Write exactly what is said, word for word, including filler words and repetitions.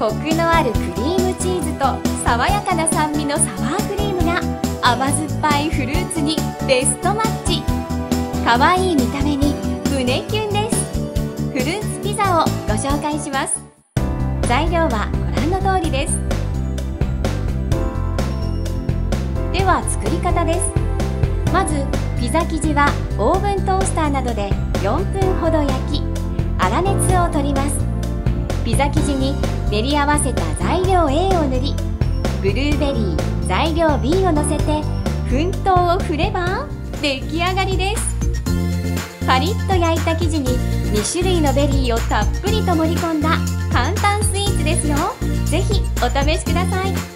コクのあるクリームチーズと爽やかな酸味のサワークリームが甘酸っぱいフルーツにベストマッチ。かわいい見た目に胸キュンです。フルーツピザをご紹介します。材料はご覧の通りです。では作り方です。まずピザ生地はオーブントースターなどでよんぷんほど焼き、粗熱を取ります。ピザ生地に練り合わせた材料 A を塗り、ブルーベリー材料 B をのせて粉糖を振れば出来上がりです。パリッと焼いた生地にに種類のベリーをたっぷりと盛り込んだ簡単スイーツですよ。ぜひお試しください。